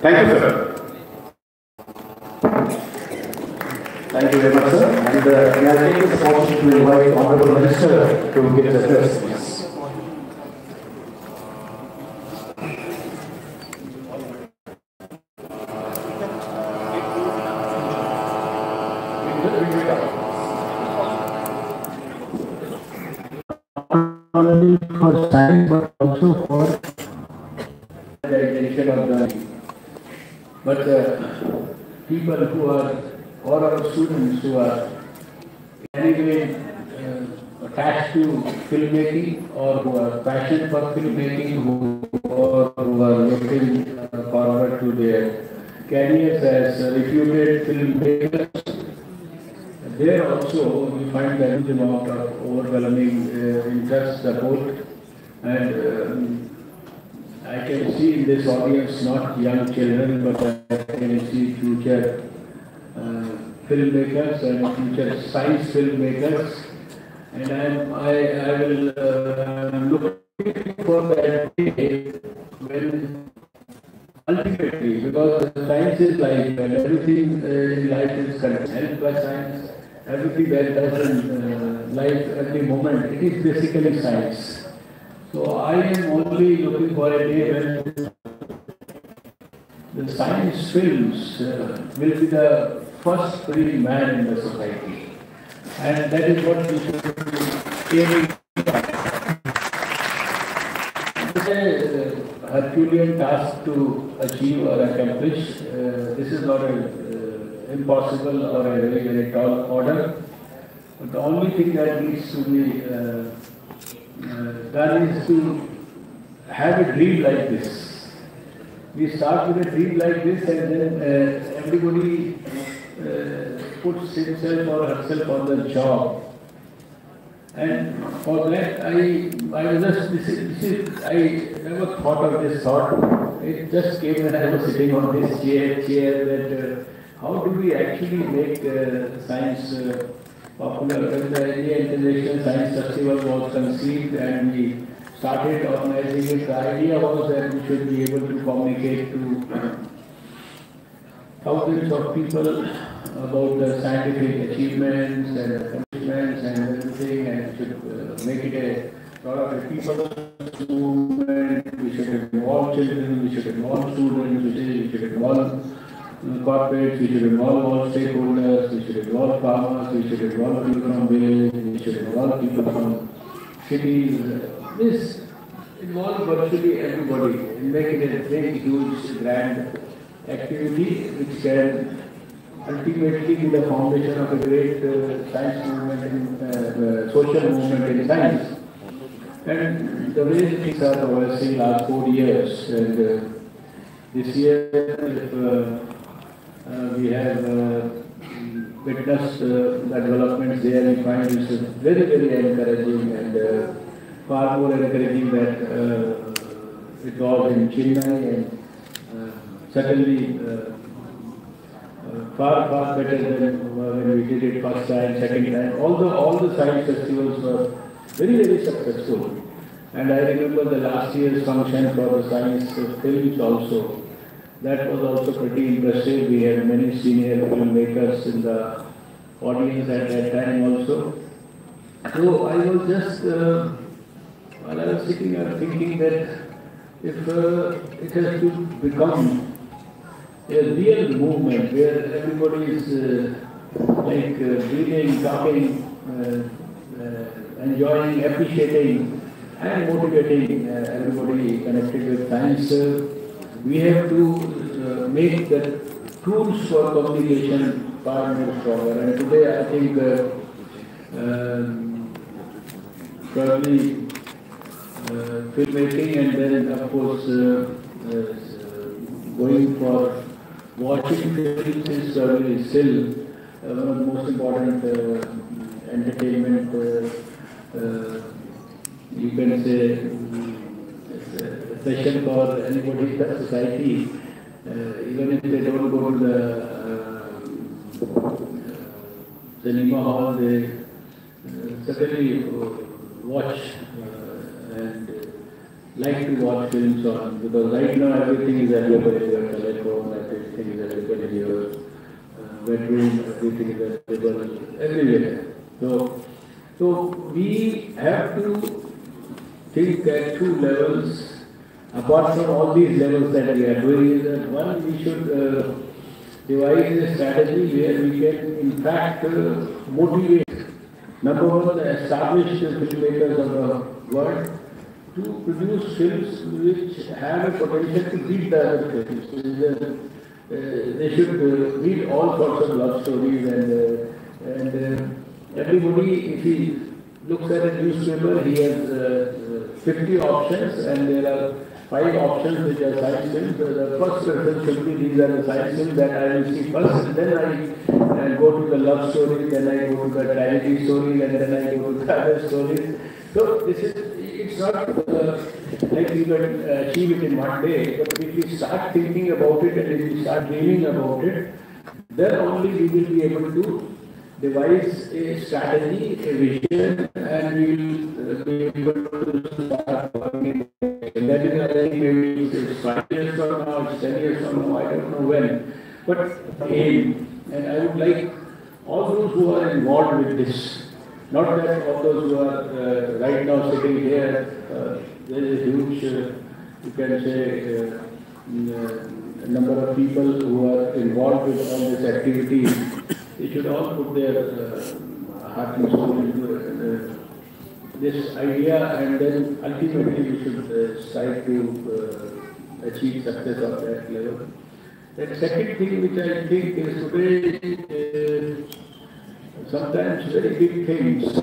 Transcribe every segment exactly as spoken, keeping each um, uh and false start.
Thank you, sir. Thank you very much, sir. And uh, may I take this opportunity to invite Honorable Minister to give the address, please. Not only for science but also for the attention of the but uh, people who are or our students who are anyway uh, attached to filmmaking or who are passionate for filmmaking who, or who are looking uh, forward to their careers as uh, reputed filmmakers. There also we find a huge amount of overwhelming uh, interest, support, and um, I can see in this audience not young children, but I can see future uh, filmmakers and future science filmmakers, and I'm, I, I will uh, look for that day when ultimately, because science is life and everything uh, in life is helped by science. Everything that does in uh, life at the moment, it is basically science. So I am only looking for a day when the science films uh, will be the first free man in the society. And that is what we should be aiming at. It's a Herculean task to achieve or accomplish. Uh, this is not a impossible or a very, very tall order. But the only thing that needs to be uh, uh, done is to have a dream like this. We start with a dream like this and then uh, everybody uh, puts himself or herself on the job. And for that, I, I was just, this is, this is, I never thought of this thought. It just came when I was sitting on this chair, chair that uh, how do we actually make uh, science uh, popular? When the India International Science Festival was conceived and we started organizing it, the idea was that we should be able to communicate to thousands of people about the scientific achievements and accomplishments and everything, and should uh, make it a sort of a people's movement. We should involve children, we should involve students, we should involve corporates, we should involve all stakeholders, we should involve farmers, we should involve people from villages, we should involve people from cities. This involves virtually everybody and make it a very huge, grand activity which can ultimately be the foundation of a great uh, science movement and uh, uh, social movement in science. And the way things are progressing last four years, and uh, this year, if, uh, Uh, we have uh, witnessed uh, the developments there. We find this is very, very encouraging, and uh, far more encouraging that uh, it was in Chennai, and uh, certainly uh, uh, far, far better than uh, when we did it first time, second time. Although all the science festivals were very, very successful. And I remember the last year's function for the science films also. That was also pretty impressive. We had many senior filmmakers in the audience at that time also. So I was just, uh, while I was sitting there thinking that if uh, it has to become a real movement where everybody is uh, like uh, breathing, talking, uh, uh, enjoying, appreciating and motivating uh, everybody connected with science, uh, we have to uh, make the tools for communication far more stronger. And today I think uh, uh, probably uh, filmmaking and then of course uh, uh, going for watching films is probably still uh, one of the most important uh, entertainment, uh, uh, you can say, session for anybody in the society, uh, even if they don't go to the uh, cinema hall, they uh, certainly uh, watch uh, and uh, like to watch films on, because right now everything is available in your telephone everything is available here. Uh, bedroom, everything is available everywhere. So, so we have to think at two levels. Apart from all these levels that we are doing, is that one, we should uh, devise a strategy where we can, in fact, uh, motivate, number one, the established filmmakers of the world to produce films which have a potential to beat the other films. So, uh, they should uh, read all sorts of love stories, and, uh, and uh, everybody, if he looks at a newspaper, he has uh, fifty options, and there are five options which are science films. The first preference should be these are the science films that I will see first, and then I uh, go to the love story, then I go to the tragedy story, and then I go to the other stories. So this is, it's not uh, like we can achieve it in one day, but if we start thinking about it and if we start dreaming about it, then only we will be able to devise a strategy, a vision, and we will uh, be able to start working. And that is, I think, maybe it's five years from now, it's ten years from now, I don't know when. But aim, and I would like all those who are involved with this, not that all those who are uh, right now sitting here, uh, there is a huge, uh, you can say, uh, uh, number of people who are involved with all this activity. They should all put their uh, heart and soul into uh, this idea, and then ultimately we should uh, strive to uh, achieve success of that level. The second thing which I think is today, uh, sometimes very big things,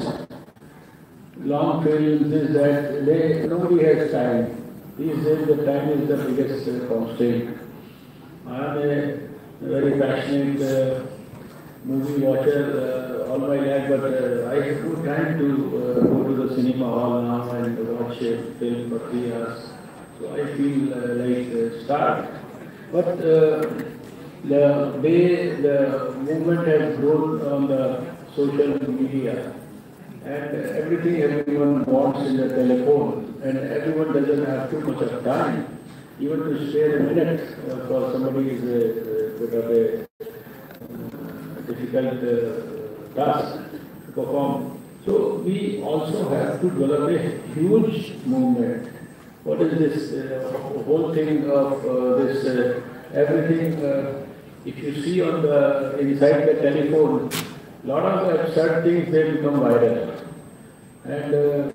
long films, is that they, nobody has time. These days the time is the biggest uh, constraint. I am a very passionate uh, movie watcher uh, all my life, but uh, I have no time to uh, go to the cinema hall now and watch a film for three hours. So I feel uh, like uh, starved. But uh, the way the movement has grown on the social media, and everything everyone wants in the telephone, and everyone doesn't have too much of time, even to spare a minute uh, for somebody who is a bit of a difficult uh, task to perform. So we also have to develop a huge movement. What is this uh, whole thing of uh, this uh, everything? Uh, if you see on the inside the telephone, a lot of absurd things they become viral. And uh,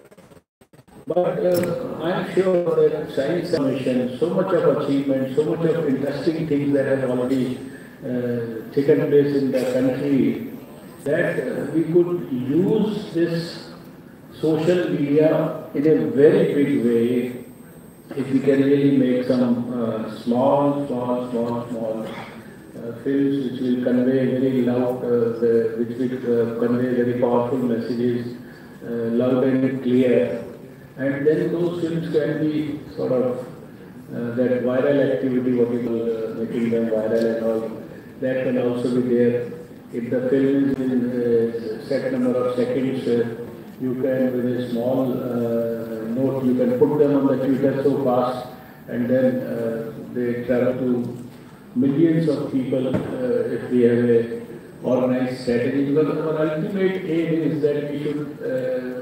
but uh, I am sure that science mission, so much of achievement, so much of interesting things that have already uh, taken place in the country, that uh, we could use this social media in a very big way if we can really make some uh, small, small, small, small uh, films which will convey very loud, uh, the, which will uh, convey very powerful messages, uh, loud and clear. And then those films can be sort of uh, that viral activity, what we call uh, making them viral and all, that can also be there. If the film is in a set number of seconds, uh, you can, with a small uh, note, you can put them on the Twitter so fast, and then uh, they travel to millions of people uh, if we have a organized strategy. Because our ultimate aim is that we should uh,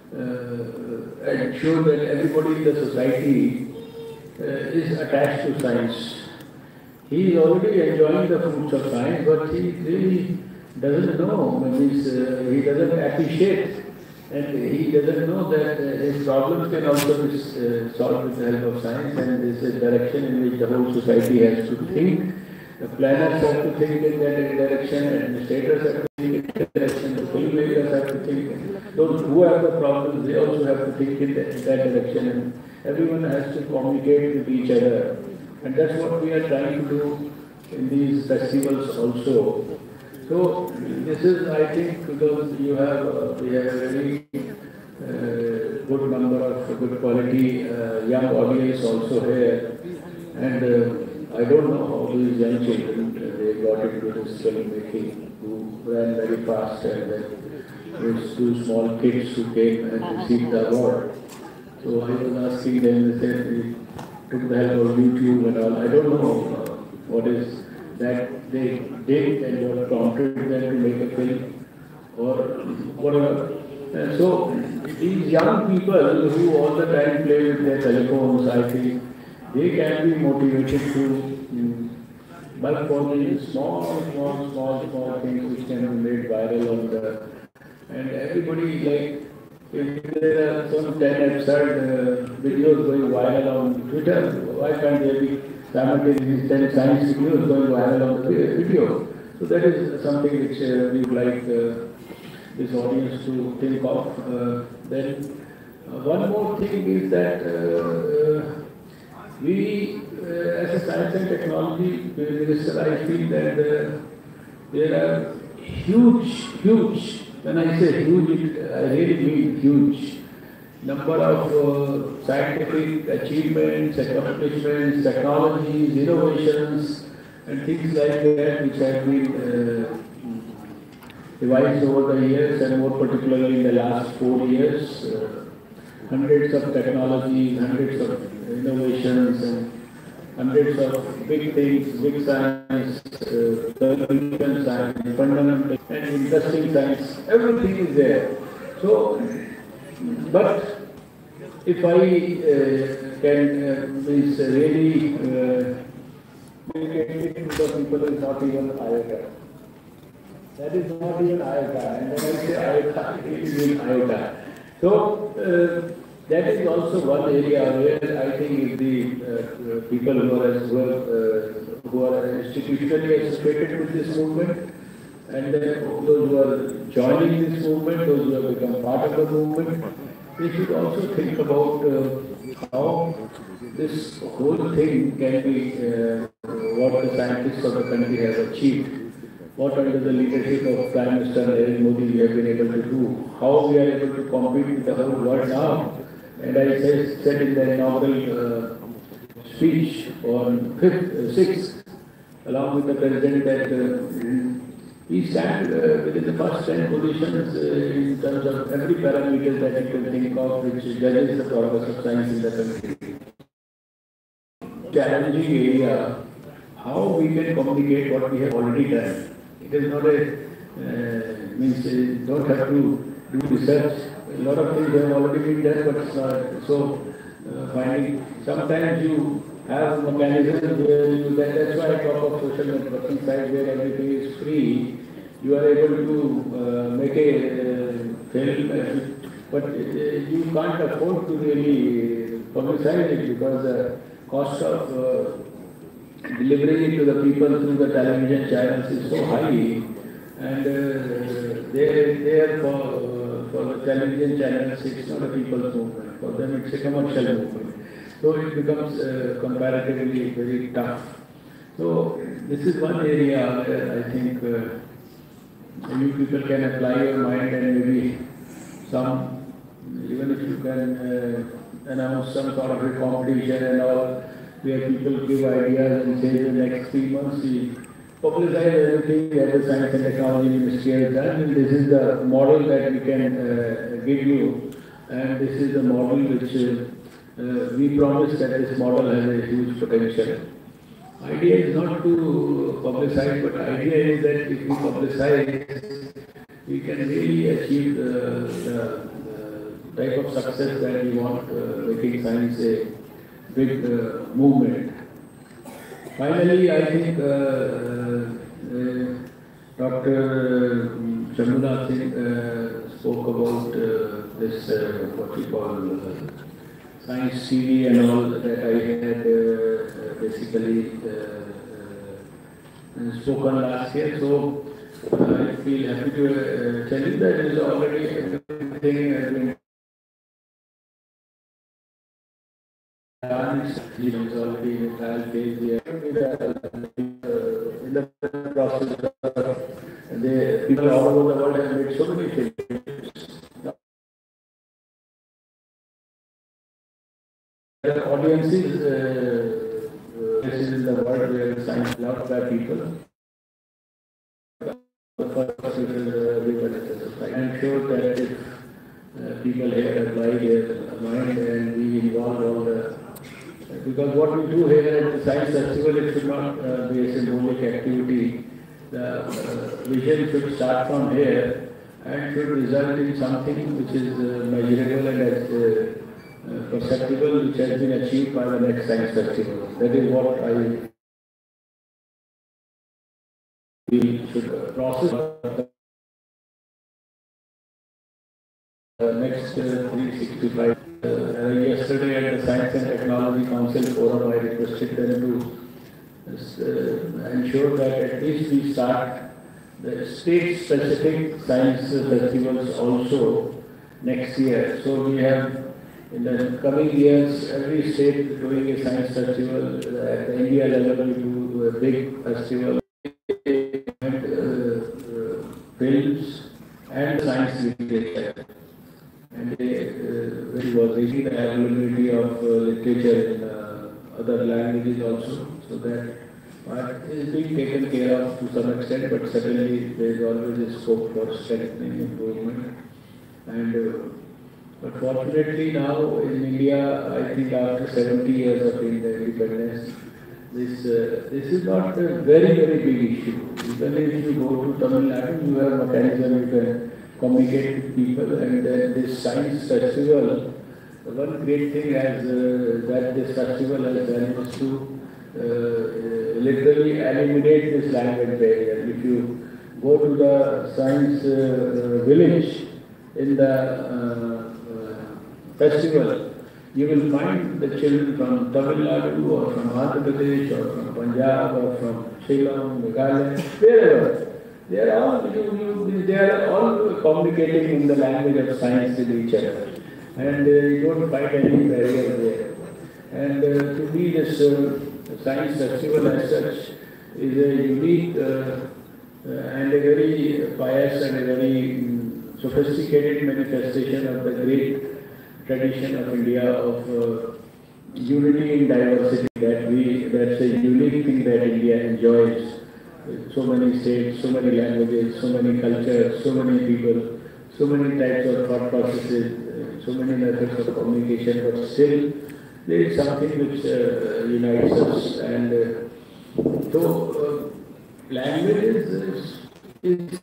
uh, ensure that everybody in the society uh, is attached to science. He is already enjoying the fruits of science, but he really doesn't know, means, uh, he doesn't appreciate, and he doesn't know that uh, his problems can also be uh, solved with the help of science, and this is a direction in which the whole society has to think. The planners have to think in that direction, administrators have to think in that direction, the filmmakers have to think. Those who have the problems, they also have to think in that, that direction, and everyone has to communicate with each other. And that's what we are trying to do in these festivals also. So this is, I think, because you have, uh, we have a very uh, good number of good quality uh, young audience also here, and uh, I don't know how these young children uh, they got into this filmmaking, who ran very fast, and then there's two small kids who came and received the award. So I was asking them, they said, we took the help of YouTube and all. I don't know. Uh, what is that they did and what prompted them to make a film or whatever. And so these young people who all the time play with their telephones, I think they can be motivated to um, bulk forming small, small, small, small things which can be made viral on the, and everybody like, if there are some ten absurd uh, videos going viral on Twitter, why can't there be simultaneously ten science videos going viral on the video? So that is something which uh, we would like uh, this audience to think of. Uh, then uh, one more thing is that uh, uh, we, uh, as a science and technology minister, I feel that uh, there are huge, huge, when I say huge, I really mean huge, number of uh, scientific achievements, accomplishments, technologies, innovations, and things like that which have been uh, devised over the years, and more particularly in the last four years. Uh, hundreds of technologies, hundreds of innovations, and hundreds of big things, big science, uh, fundamental science, fundamental and interesting science, everything is there. So, but if I uh, can uh, means really uh, make it to the people is not even iota. That is not even iota, and when I say iota, it is in iota. So, uh, that is also one area where I think if the uh, people who are, who are, uh, who are institutionally associated with this movement, and then those who are joining this movement, those who have become part of the movement, they should also think about uh, how this whole thing can be, uh, what the scientists of the country have achieved. What under the leadership of Prime Minister Narendra Modi we have been able to do, how we are able to compete with the whole world now. And I said, said in the inaugural uh, speech on fifth, uh, sixth, along with the President, that uh, we stand uh, within the first ten positions uh, in terms of every parameter that you can think of which judges the progress of science in the country. Challenging area, how we can communicate what we have already done. It is not a, uh, means you don't have to do research. A lot of things have already been done, but it's not. So, uh, finding, sometimes you have mechanisms where you, that, that's why I talk of social networking site where everything is free. You are able to uh, make a uh, film, uh, but uh, you can't afford to really publicize it because the cost of uh, delivering it to the people through the television channels is so high, and uh, they, they are for, uh, for the television channels, it's not a people's movement. For them, it's a commercial movement. So it becomes uh, comparatively very tough. So this is one area where I think uh, you people can apply your mind, and maybe some, even if you can uh, announce some sort of a competition and all, where people give ideas and say in the next three months we publicize everything that the Science and Technology Ministry has done, and this is the model that we can uh, give you, and this is the model which uh, uh, we promise that this model has a huge potential. Idea is not to publicize, but idea is that if we publicize, we can really achieve the, the, the type of success that we want, uh, making science a big uh, movement. Finally, I think uh, uh, Doctor Shambhunath Singh uh, spoke about uh, this, uh, what we call uh, science T V and all that I had uh, basically uh, uh, spoken last year. So I feel happy to uh, tell you that it is already everything has been is already in the trial phase. We are in the process of the people all over the world have made so many films. The audiences uh, uh, in the world where science is loved by people. The first is uh, I'm sure that if uh, people here apply their mind and we involve all the Because what we do here at the Science Festival, it should not uh, be a symbolic activity. The uh, vision should start from here and should result in something which is uh, measurable and as, uh, uh, perceptible, which has been achieved by the next Science Festival. That is what I we should uh, process the next uh, three sixty-five. Uh, uh, yesterday at the Science and Technology Council Forum, I requested them to uh, ensure that at least we start the state-specific science festivals also next year. So we have in the coming years, every state doing a science festival. At the India level, we do a big festival. And, uh, uh, films and science literature. And they, uh, which was raising the availability of uh, literature in uh, other languages also, so that part is being taken care of to some extent, but certainly there is always a scope for strengthening, improvement. And uh, but fortunately now in India, I think after seventy years of independence, this uh, this is not a very very big issue. Even if you go to Tamil Nadu, you have a mechanism you can communicate with people, and then this science festival, one great thing has uh, that this festival has done is to uh, literally eliminate this language barrier. If you go to the science uh, village in the uh, uh, festival, you will find the children from Tamil Nadu or from Andhra Pradesh or from Punjab or from Shillong, Meghalaya, wherever. They are all you, you, they are all communicating in the language of science with each other, and uh, you don't find any barrier there. And uh, to me, this uh, science festival as such is a unique uh, uh, and a very pious and a very um, sophisticated manifestation of the great tradition of India of uh, unity in diversity. That we that's a unique thing that India enjoys. So many states, so many languages, so many cultures, so many people, so many types of thought processes, so many methods of communication, but still there is something which uh, unites us. And uh, so uh, language is, is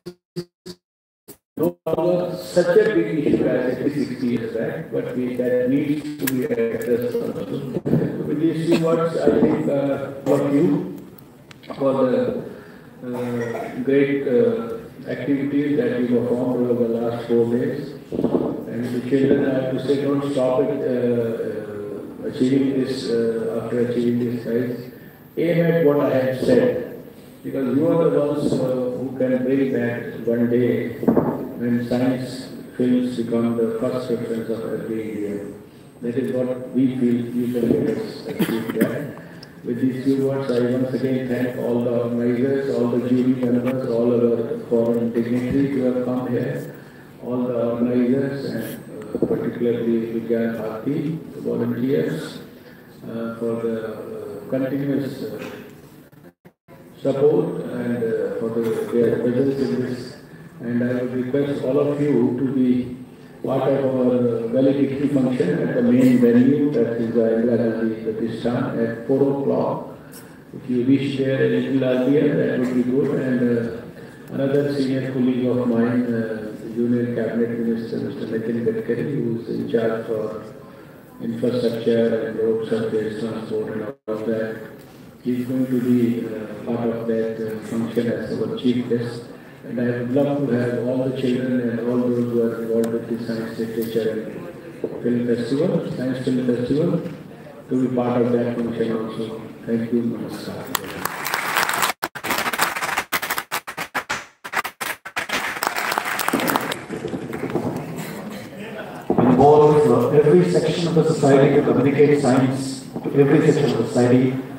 no longer such a big issue as it is sixty years back, but we, that needs to be addressed also. With these few words, I think uh, for you, for the Uh, great uh, activities that we performed over the last four days. And the children, I have to say, don't stop it uh, uh, achieving this, uh, after achieving this size. Aim at what I have said, because you are the ones uh, who can bring that one day when science films become the first reference of every Indian. That is what we feel you can let us achieve that. With these few words, I once again thank all the organizers, all the jury members, all our foreign dignitaries who have come here, all the organizers, and uh, particularly Vigyan Bharti, the volunteers, uh, for the uh, continuous uh, support and uh, for the, their presence in this. And I would request all of you to be part of our valedictory function at the main venue, that is the Indira Gandhi Pratishthan, at four o'clock. If you reach there a little earlier, that would be good. And uh, another senior colleague of mine, uh, Junior Cabinet Minister, Mister Nitin Gadkari, who is in charge for infrastructure and road surface transport and all of that, he is going to be uh, part of that uh, function as our chief guest. And I would love to have all the children and all those who are involved with the Science Literature and Film Festival, Science Film Festival, to be part of that function also. Thank you. Namaskar. Involve uh, every section of the society to communicate science to every section of the society.